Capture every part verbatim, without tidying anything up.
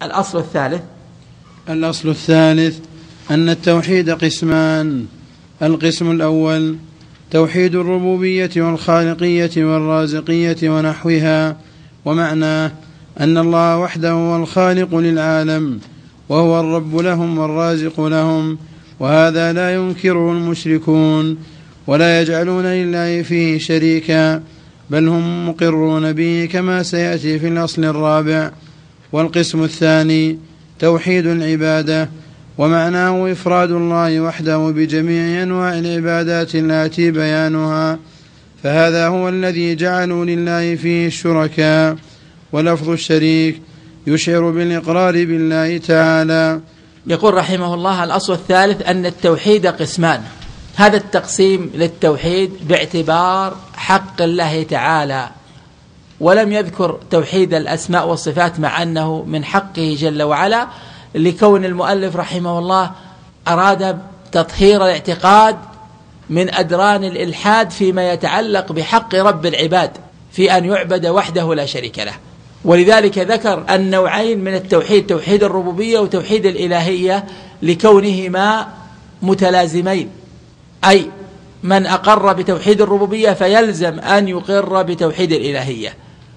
الأصل الثالث الأصل الثالث أن التوحيد قسمان. القسم الأول توحيد الربوبية والخالقية والرازقية ونحوها، ومعناه أن الله وحده هو الخالق للعالم وهو الرب لهم والرازق لهم، وهذا لا ينكره المشركون ولا يجعلون لله فيه شريكا، بل هم مقرون به كما سيأتي في الأصل الرابع. والقسم الثاني توحيد العبادة، ومعناه إفراد الله وحده بجميع أنواع العبادات التي بيانها، فهذا هو الذي جعلوا لله فيه الشركاء. ولفظ الشريك يشعر بالإقرار بالله تعالى. يقول رحمه الله: الأصل الثالث أن التوحيد قسمان. هذا التقسيم للتوحيد باعتبار حق الله تعالى، ولم يذكر توحيد الأسماء والصفات مع أنه من حقه جل وعلا، لكون المؤلف رحمه الله أراد تطهير الاعتقاد من أدران الإلحاد فيما يتعلق بحق رب العباد في أن يعبد وحده لا شريك له. ولذلك ذكر النوعين من التوحيد، توحيد الربوبية وتوحيد الإلهية، لكونهما متلازمين، أي من أقر بتوحيد الربوبية فيلزم أن يقر بتوحيد الإلهية،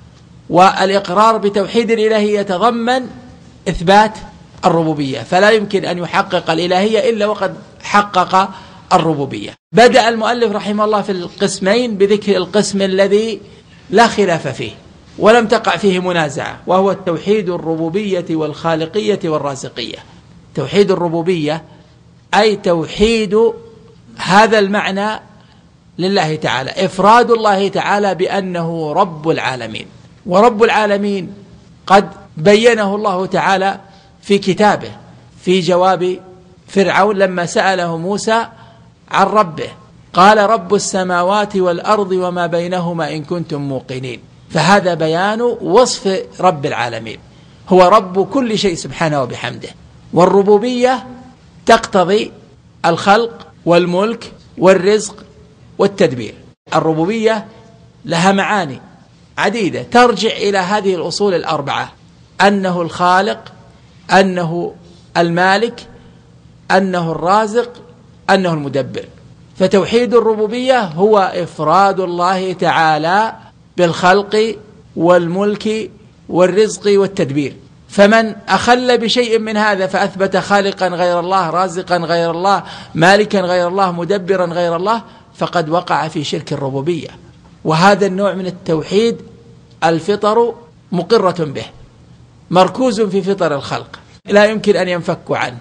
والإقرار بتوحيد الإلهية يتضمن إثبات الربوبية، فلا يمكن أن يحقق الإلهية إلا وقد حقق الربوبية. بدأ المؤلف رحمه الله في القسمين بذكر القسم الذي لا خلاف فيه ولم تقع فيه منازعة، وهو توحيد الربوبية والخالقية والرازقية. توحيد الربوبية أي توحيد هذا المعنى لله تعالى، إفراد الله تعالى بأنه رب العالمين. ورب العالمين قد بينه الله تعالى في كتابه في جواب فرعون لما سأله موسى عن ربه، قال: رب السماوات والأرض وما بينهما إن كنتم موقنين. فهذا بيان وصف رب العالمين، هو رب كل شيء سبحانه وبحمده. والربوبية تقتضي الخلق والملك والرزق والتدبير. الربوبية لها معاني عديدة ترجع إلى هذه الأصول الأربعة: أنه الخالق، أنه المالك، أنه الرازق، أنه المدبر. فتوحيد الربوبية هو إفراد الله تعالى بالخلق والملك والرزق والتدبير. فمن أخل بشيء من هذا فأثبت خالقا غير الله، رازقا غير الله، مالكا غير الله، مدبرا غير الله، فقد وقع في شرك الربوبية. وهذا النوع من التوحيد الفطر مقرة به، مركوز في فطر الخلق، لا يمكن أن ينفكوا عنه.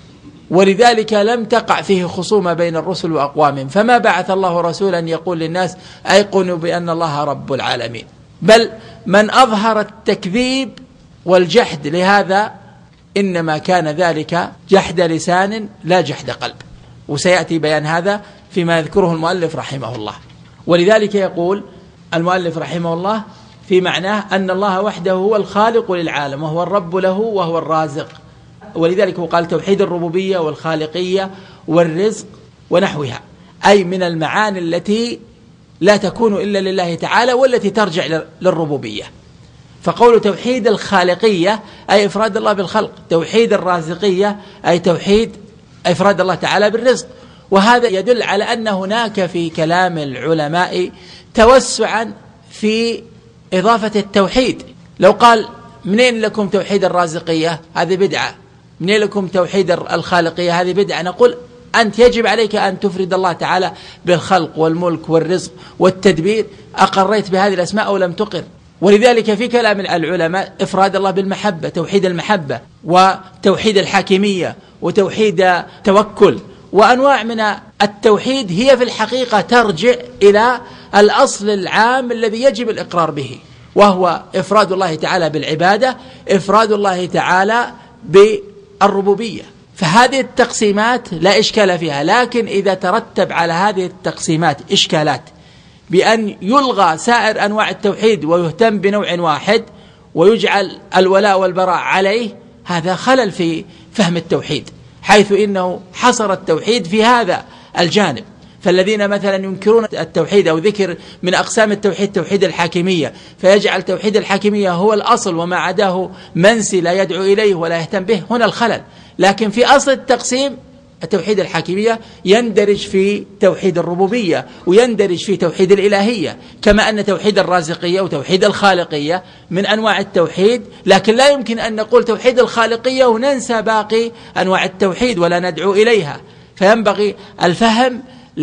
ولذلك لم تقع فيه خصومة بين الرسل وأقوامهم، فما بعث الله رسولا يقول للناس أيقنوا بأن الله رب العالمين، بل من أظهر التكذيب والجحد لهذا إنما كان ذلك جحد لسان لا جحد قلب، وسيأتي بيان هذا فيما يذكره المؤلف رحمه الله. ولذلك يقول المؤلف رحمه الله في معناه أن الله وحده هو الخالق للعالم وهو الرب له وهو الرازق. ولذلك قال توحيد الربوبية والخالقية والرزق ونحوها، أي من المعاني التي لا تكون إلا لله تعالى والتي ترجع للربوبية. فقول توحيد الخالقية أي إفراد الله بالخلق، توحيد الرازقية أي توحيد إفراد الله تعالى بالرزق. وهذا يدل على أن هناك في كلام العلماء توسعا في إضافة التوحيد. لو قال منين لكم توحيد الرازقية هذه بدعة، منين لكم توحيد الخالقية هذه بدعة، نقول أنت يجب عليك أن تفرد الله تعالى بالخلق والملك والرزق والتدبير، أقريت بهذه الأسماء أو لم تقر. ولذلك في كلام العلماء إفراد الله بالمحبة، توحيد المحبة، وتوحيد الحاكمية، وتوحيد توكل، وأنواع من التوحيد هي في الحقيقة ترجع إلى الأصل العام الذي يجب الإقرار به، وهو إفراد الله تعالى بالعبادة، إفراد الله تعالى بالربوبية. فهذه التقسيمات لا إشكال فيها، لكن إذا ترتب على هذه التقسيمات إشكالات بأن يلغى سائر أنواع التوحيد ويهتم بنوع واحد ويجعل الولاء والبراء عليه، هذا خلل في فهم التوحيد، حيث إنه حصر التوحيد في هذا الجانب. فالذين مثلا ينكرون التوحيد أو ذكر من أقسام التوحيد توحيد الحاكمية، فيجعل توحيد الحاكمية هو الأصل وما عداه منسي لا يدعو إليه ولا يهتم به، هنا الخلل. لكن في أصل التقسيم التوحيد الحاكمية يندرج في توحيد الربوبية ويندرج في توحيد الإلهية، كما أن توحيد الرازقية وتوحيد الخالقية من أنواع التوحيد، لكن لا يمكن أن نقول توحيد الخالقية وننسى باقي أنواع التوحيد ولا ندعو إليها. فينبغي الفهم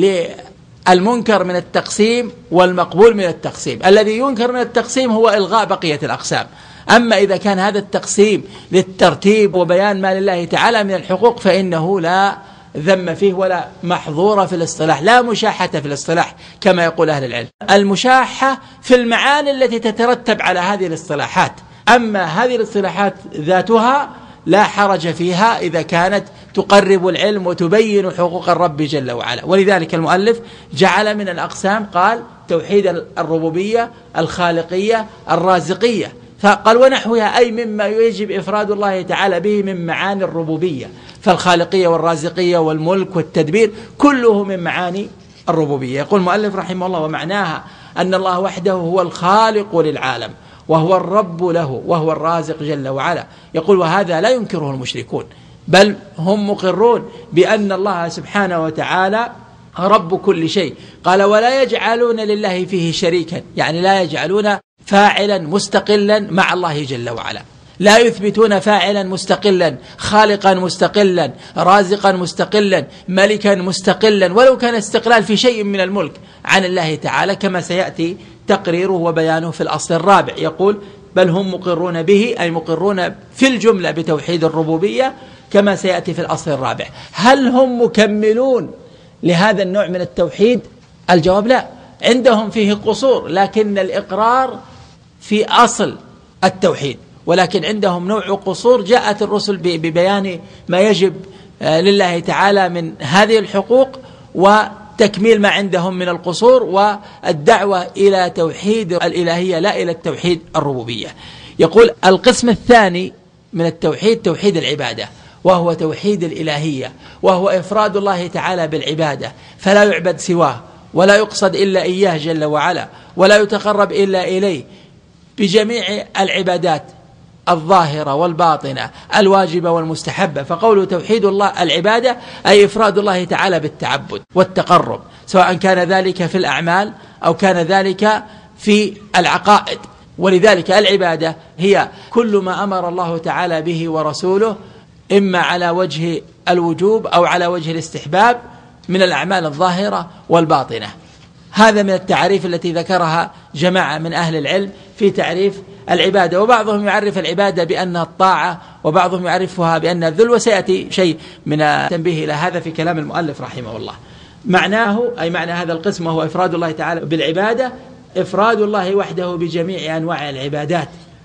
للمنكر من التقسيم والمقبول من التقسيم. الذي ينكر من التقسيم هو إلغاء بقية الأقسام. أما إذا كان هذا التقسيم للترتيب وبيان ما لله تعالى من الحقوق فإنه لا ذم فيه ولا محظور في الاصطلاح، لا مشاحة في الاصطلاح كما يقول أهل العلم. المشاحة في المعاني التي تترتب على هذه الاصطلاحات، أما هذه الاصطلاحات ذاتها لا حرج فيها إذا كانت تقرب العلم وتبين حقوق الرب جل وعلا. ولذلك المؤلف جعل من الأقسام قال توحيد الربوبية الخالقية الرازقية، فقال ونحوها أي مما يجب إفراد الله تعالى به من معاني الربوبية، فالخالقية والرازقية والملك والتدبير كله من معاني الربوبية. يقول المؤلف رحمه الله ومعناها أن الله وحده هو الخالق للعالم وهو الرب له وهو الرازق جل وعلا. يقول وهذا لا ينكره المشركون، بل هم مقرون بأن الله سبحانه وتعالى رب كل شيء. قال ولا يجعلون لله فيه شريكا، يعني لا يجعلون فاعلا مستقلا مع الله جل وعلا، لا يثبتون فاعلا مستقلا، خالقا مستقلا، رازقا مستقلا، ملكا مستقلا، ولو كان استقلال في شيء من الملك عن الله تعالى، كما سيأتي تقريره وبيانه في الأصل الرابع. يقول بل هم مقرون به، أي مقرون في الجملة بتوحيد الربوبية كما سيأتي في الأصل الرابع. هل هم مكملون لهذا النوع من التوحيد؟ الجواب لا، عندهم فيه قصور، لكن الإقرار في أصل التوحيد، ولكن عندهم نوع قصور جاءت الرسل ببيان ما يجب لله تعالى من هذه الحقوق وتكميل ما عندهم من القصور والدعوة إلى توحيد الإلهية لا إلى التوحيد الربوبية. يقول القسم الثاني من التوحيد توحيد العبادة، وهو توحيد الإلهية، وهو إفراد الله تعالى بالعبادة، فلا يعبد سواه ولا يقصد إلا إياه جل وعلا، ولا يتقرب إلا إليه بجميع العبادات الظاهرة والباطنة الواجبة والمستحبة. فقوله توحيد الله العبادة أي إفراد الله تعالى بالتعبد والتقرب، سواء كان ذلك في الأعمال أو كان ذلك في العقائد. ولذلك العبادة هي كل ما أمر الله تعالى به ورسوله، إما على وجه الوجوب أو على وجه الاستحباب من الأعمال الظاهرة والباطنة. هذا من التعريف التي ذكرها جماعة من أهل العلم في تعريف العبادة، وبعضهم يعرف العبادة بأنها الطاعة، وبعضهم يعرفها بأنها الذل، وسيأتي شيء من التنبيه إلى هذا في كلام المؤلف رحمه الله. معناه أي معنى هذا القسم هو إفراد الله تعالى بالعبادة، إفراد الله وحده بجميع أنواع العبادات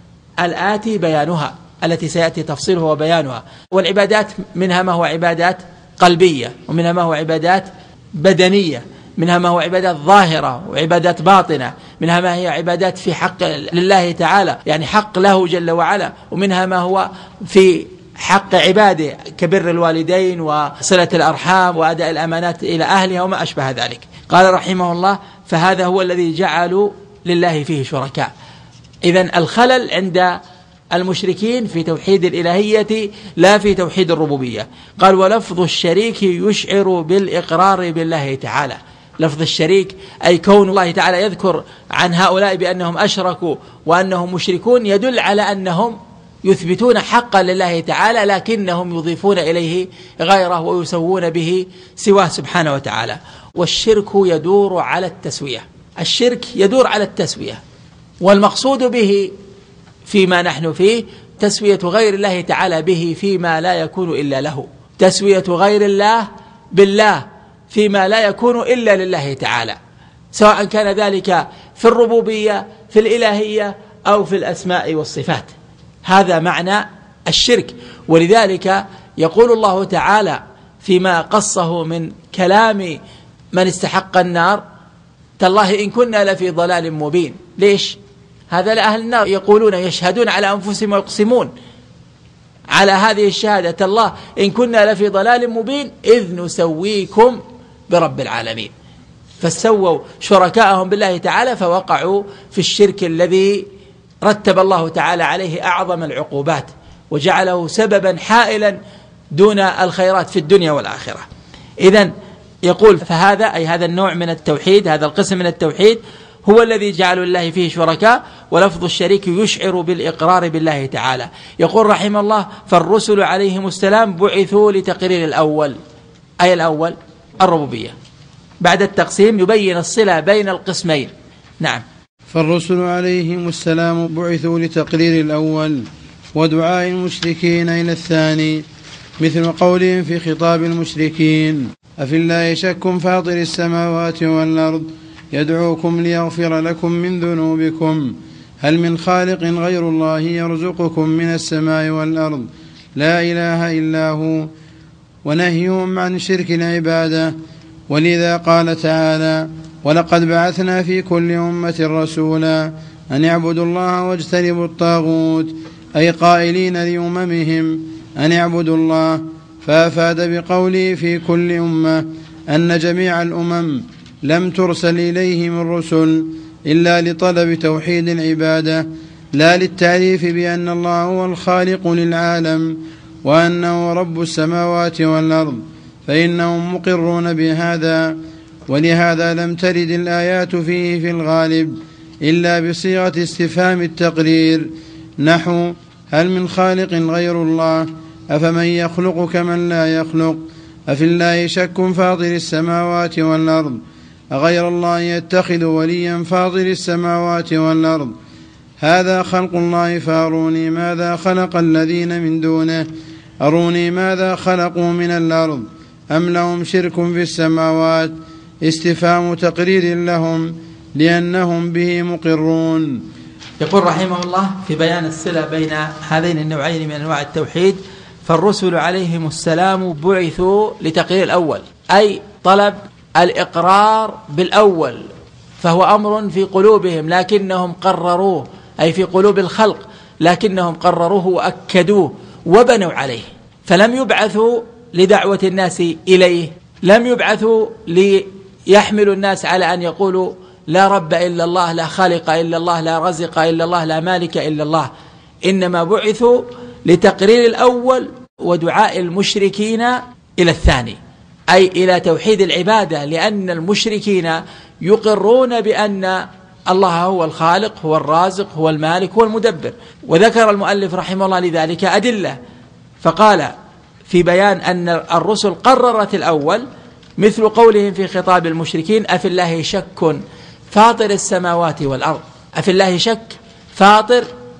الآتي بيانها، التي سيأتي تفصيلها وبيانها. والعبادات منها ما هو عبادات قلبية، ومنها ما هو عبادات بدنية، منها ما هو عبادات ظاهرة وعبادات باطنة، منها ما هي عبادات في حق لله تعالى يعني حق له جل وعلا، ومنها ما هو في حق عباده كبر الوالدين وصلة الأرحام وأداء الأمانات إلى أهلها وما أشبه ذلك. قال رحمه الله فهذا هو الذي جعلوا لله فيه شركاء. إذن الخلل عند المشركين في توحيد الإلهية لا في توحيد الربوبية. قال ولفظ الشريك يشعر بالإقرار بالله تعالى. لفظ الشريك أي كون الله تعالى يذكر عن هؤلاء بأنهم أشركوا وأنهم مشركون يدل على أنهم يثبتون حقا لله تعالى، لكنهم يضيفون إليه غيره ويسوون به سواه سبحانه وتعالى. والشرك يدور على التسوية، الشرك يدور على التسوية، والمقصود به فيما نحن فيه تسوية غير الله تعالى به فيما لا يكون إلا له، تسوية غير الله بالله فيما لا يكون إلا لله تعالى، سواء كان ذلك في الربوبية في الإلهية أو في الأسماء والصفات. هذا معنى الشرك. ولذلك يقول الله تعالى فيما قصه من كلام من استحق النار تالله إن كنا لفي ضلال مبين. ليش؟ هذا لأهل النار يقولون يشهدون على أنفسهم ويقسمون على هذه الشهادة الله إن كنا لفي ضلال مبين إذ نسويكم برب العالمين. فسووا شركاءهم بالله تعالى فوقعوا في الشرك الذي رتب الله تعالى عليه أعظم العقوبات وجعله سببا حائلا دون الخيرات في الدنيا والآخرة. إذن يقول فهذا أي هذا النوع من التوحيد، هذا القسم من التوحيد هو الذي جعل الله فيه شركاء، ولفظ الشريك يشعر بالإقرار بالله تعالى. يقول رحمه الله فالرسل عليهم السلام بعثوا لتقرير الأول، أي الأول الربوبية. بعد التقسيم يبين الصلة بين القسمين. نعم. فالرسل عليهم السلام بعثوا لتقرير الأول ودعاء المشركين إلى الثاني، مثل قولهم في خطاب المشركين أفي الله شك فاطر السماوات والأرض يدعوكم ليغفر لكم من ذنوبكم هل من خالق غير الله يرزقكم من السماء والأرض لا إله إلا هو، ونهيهم عن شرك العبادة. ولذا قال تعالى ولقد بعثنا في كل أمة رسولا أن اعبدوا الله واجتنبوا الطاغوت، أي قائلين لأممهم أن اعبدوا الله، فأفاد بقوله في كل أمة أن جميع الأمم لم ترسل إليهم الرسل إلا لطلب توحيد العبادة لا للتعريف بأن الله هو الخالق للعالم وأنه رب السماوات والأرض، فإنهم مقرون بهذا. ولهذا لم ترد الآيات فيه في الغالب إلا بصيغة استفهام التقرير، نحو هل من خالق غير الله أفمن يخلق كمن لا يخلق، أفي الله شك فاطر السماوات والأرض أغير الله يتخذ وليا فاطر السماوات والأرض هذا خلق الله فأروني ماذا خلق الذين من دونه أروني ماذا خلقوا من الأرض أم لهم شرك في السماوات، استفهام تقرير لهم لأنهم به مقرون. يقول رحمه الله في بيان الصلة بين هذين النوعين من أنواع التوحيد فالرسل عليهم السلام بعثوا لتقرير الأول، أي طلب الإقرار بالأول، فهو أمر في قلوبهم لكنهم قرروه، أي في قلوب الخلق لكنهم قرروه وأكدوه وبنوا عليه، فلم يبعثوا لدعوة الناس إليه، لم يبعثوا ليحملوا الناس على أن يقولوا لا رب إلا الله، لا خالق إلا الله، لا رزق إلا الله، لا مالك إلا الله، إنما بعثوا لتقرير الأول ودعاء المشركين إلى الثاني، أي إلى توحيد العبادة، لأن المشركين يقرون بأن الله هو الخالق هو الرازق هو المالك هو المدبر. وذكر المؤلف رحمه الله لذلك أدلة، فقال في بيان أن الرسل قررت الأول مثل قولهم في خطاب المشركين أفي الله شك فاطر السماوات والأرض. أفي الله شك، فاطر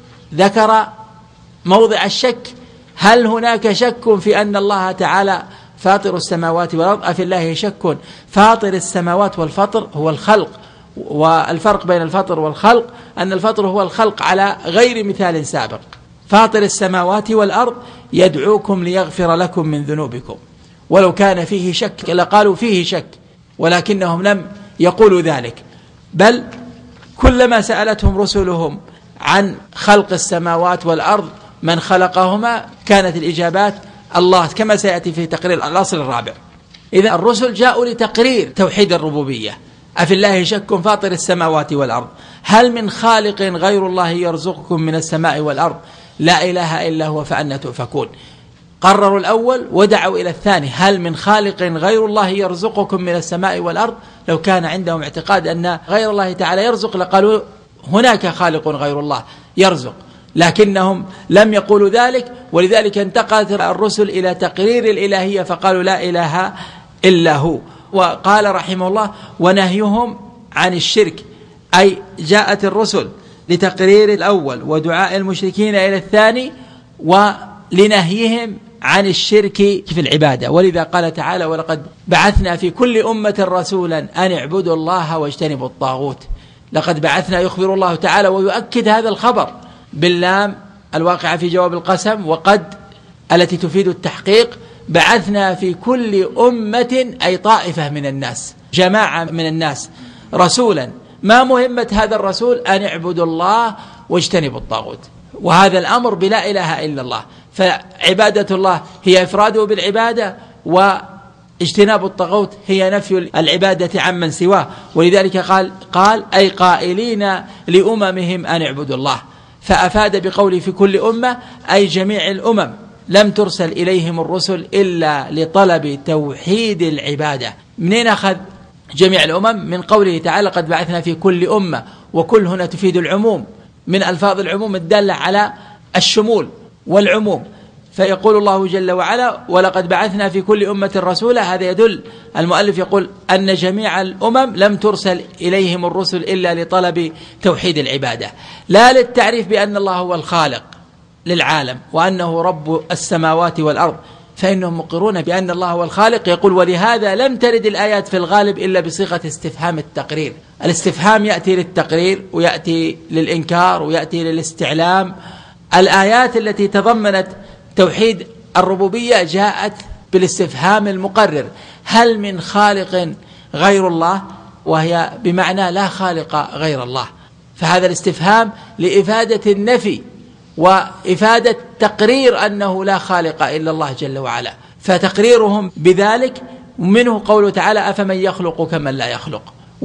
ذكر موضع الشك، هل هناك شك في أن الله تعالى فاطر السماوات والأرض؟ أفي الله شك فاطر السماوات، والفطر هو الخلق، والفرق بين الفطر والخلق أن الفطر هو الخلق على غير مثال سابق. فاطر السماوات والأرض يدعوكم ليغفر لكم من ذنوبكم، ولو كان فيه شك لقالوا فيه شك، ولكنهم لم يقولوا ذلك، بل كلما سألتهم رسلهم عن خلق السماوات والأرض من خلقهما كانت الإجابات الله، كما سيأتي في تقرير الأصل الرابع. إذا الرسل جاءوا لتقرير توحيد الربوبية، أفي الله شك فاطر السماوات والأرض هل من خالق غير الله يرزقكم من السماء والأرض لا إله إلا هو فأنى تؤفكون. قرروا الأول ودعوا إلى الثاني، هل من خالق غير الله يرزقكم من السماء والأرض. لو كان عندهم اعتقاد أن غير الله تعالى يرزق لقالوا هناك خالق غير الله يرزق، لكنهم لم يقولوا ذلك، ولذلك انتقلت الرسل إلى تقرير الإلهية فقالوا لا إله إلا هو. وقال رحمه الله ونهيهم عن الشرك، أي جاءت الرسل لتقرير الأول ودعاء المشركين إلى الثاني ولنهيهم عن الشرك في العبادة. ولذا قال تعالى ولقد بعثنا في كل أمة رسولا أن اعبدوا الله واجتنبوا الطاغوت. لقد بعثنا يخبر الله تعالى ويؤكد هذا الخبر باللام الواقعة في جواب القسم، وقد التي تفيد التحقيق، بعثنا في كل أمة أي طائفة من الناس، جماعة من الناس، رسولا. ما مهمة هذا الرسول؟ أن اعبدوا الله واجتنبوا الطاغوت، وهذا الأمر بلا إله إلا الله. فعبادة الله هي إفراده بالعبادة اجتناب الطاغوت هي نفي العبادة عمن سواه، ولذلك قال قال أي قائلين لأممهم أن اعبدوا الله، فأفاد بقوله في كل أمة أي جميع الأمم، لم ترسل إليهم الرسل إلا لطلب توحيد العبادة. منين أخذ جميع الأمم؟ من قوله تعالى قد بعثنا في كل أمة، وكل هنا تفيد العموم من ألفاظ العموم الدالة على الشمول والعموم. فيقول الله جل وعلا ولقد بعثنا في كل أمة رسولا، هذا يدل المؤلف يقول أن جميع الأمم لم ترسل إليهم الرسل إلا لطلب توحيد العبادة، لا للتعريف بأن الله هو الخالق للعالم وأنه رب السماوات والأرض، فإنهم مقرون بأن الله هو الخالق. يقول ولهذا لم ترد الآيات في الغالب إلا بصيغة استفهام التقرير. الاستفهام يأتي للتقرير ويأتي للإنكار ويأتي للاستعلام. الآيات التي تضمنت توحيد الربوبية جاءت بالاستفهام المقرر، هل من خالق غير الله؟ وهي بمعنى لا خالق غير الله، فهذا الاستفهام لإفادة النفي وإفادة تقرير أنه لا خالق إلا الله جل وعلا، فتقريرهم بذلك منه قوله تعالى أفمن يخلق كمن لا يخلق.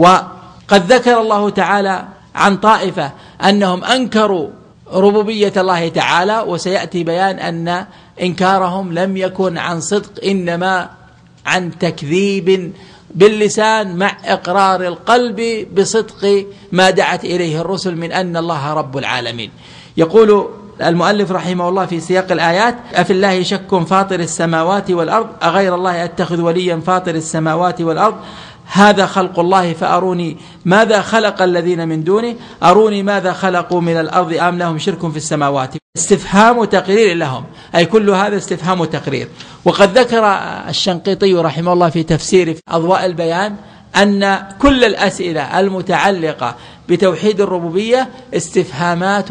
وقد ذكر الله تعالى عن طائفة أنهم أنكروا ربوبية الله تعالى، وسيأتي بيان أن إنكارهم لم يكن عن صدق، إنما عن تكذيب باللسان مع إقرار القلب بصدق ما دعت إليه الرسل من أن الله رب العالمين. يقول المؤلف رحمه الله في سياق الآيات أفي الله شك فاطر السماوات والأرض أغير الله أتخذ وليا فاطر السماوات والأرض هذا خلق الله فأروني ماذا خلق الذين من دونه أروني ماذا خلقوا من الأرض أم لهم شرك في السماوات. استفهام تقرير لهم، أي كل هذا استفهام تقرير. وقد ذكر الشنقيطي رحمه الله في تفسير أضواء البيان أن كل الأسئلة المتعلقة بتوحيد الربوبية استفهامات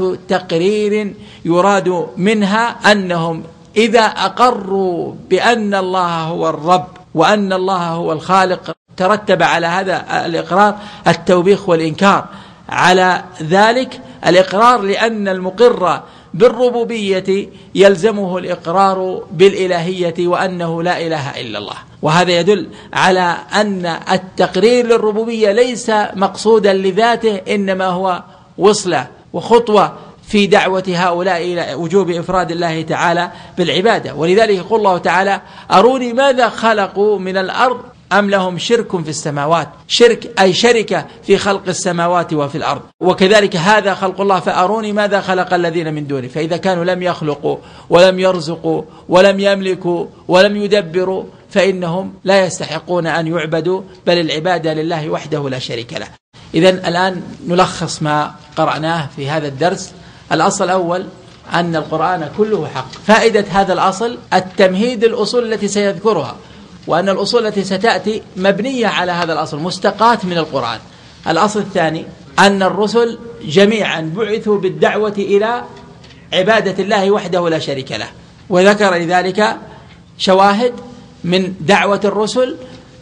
تقرير يراد منها أنهم إذا أقروا بأن الله هو الرب وأن الله هو الخالق ترتب على هذا الإقرار التوبيخ والإنكار على ذلك الإقرار، لأن المقر بالربوبية يلزمه الإقرار بالإلهية وأنه لا إله إلا الله. وهذا يدل على أن التقرير للربوبية ليس مقصودا لذاته، إنما هو وصلة وخطوة في دعوة هؤلاء إلى وجوب إفراد الله تعالى بالعبادة. ولذلك يقول الله تعالى أروني ماذا خلقوا من الأرض أم لهم شرك في السماوات، شرك أي شركة في خلق السماوات وفي الأرض. وكذلك هذا خلق الله فأروني ماذا خلق الذين من دونه، فإذا كانوا لم يخلقوا ولم يرزقوا ولم يملكوا ولم يدبروا فإنهم لا يستحقون أن يعبدوا، بل العبادة لله وحده لا شريك له. إذن الآن نلخص ما قرأناه في هذا الدرس. الأصل الأول أن القرآن كله حق. فائدة هذا الأصل التمهيد الأصول التي سيذكرها، وأن الأصول التي ستأتي مبنية على هذا الأصل مستقاة من القرآن. الأصل الثاني أن الرسل جميعا بعثوا بالدعوة إلى عبادة الله وحده لا شريك له، وذكر لذلك شواهد من دعوة الرسل،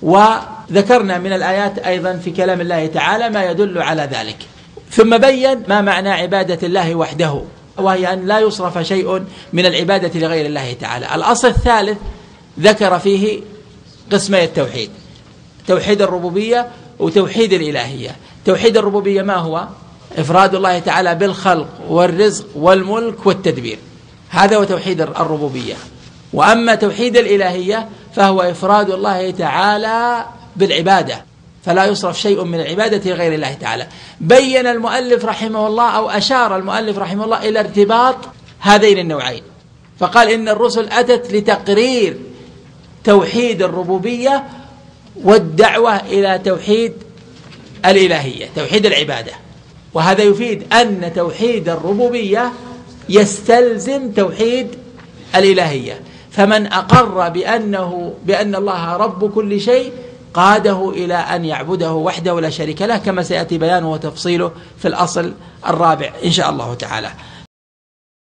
وذكرنا من الآيات أيضا في كلام الله تعالى ما يدل على ذلك. ثم بين ما معنى عبادة الله وحده، وهي أن لا يصرف شيء من العبادة لغير الله تعالى. الأصل الثالث ذكر فيه قسمي التوحيد، توحيد الربوبية وتوحيد الإلهية. توحيد الربوبية ما هو؟ إفراد الله تعالى بالخلق والرزق والملك والتدبير، هذا هو توحيد الربوبية. وأما توحيد الإلهية فهو إفراد الله تعالى بالعبادة، فلا يصرف شيء من العبادة لغير الله تعالى. بين المؤلف رحمه الله أو أشار المؤلف رحمه الله إلى ارتباط هذين النوعين، فقال إن الرسل أتت لتقرير توحيد الربوبية والدعوة إلى توحيد الإلهية، توحيد العبادة. وهذا يفيد أن توحيد الربوبية يستلزم توحيد الإلهية، فمن أقر بأنه بأن الله رب كل شيء قاده إلى أن يعبده وحده لا شريك له، كما سيأتي بيانه وتفصيله في الأصل الرابع إن شاء الله تعالى.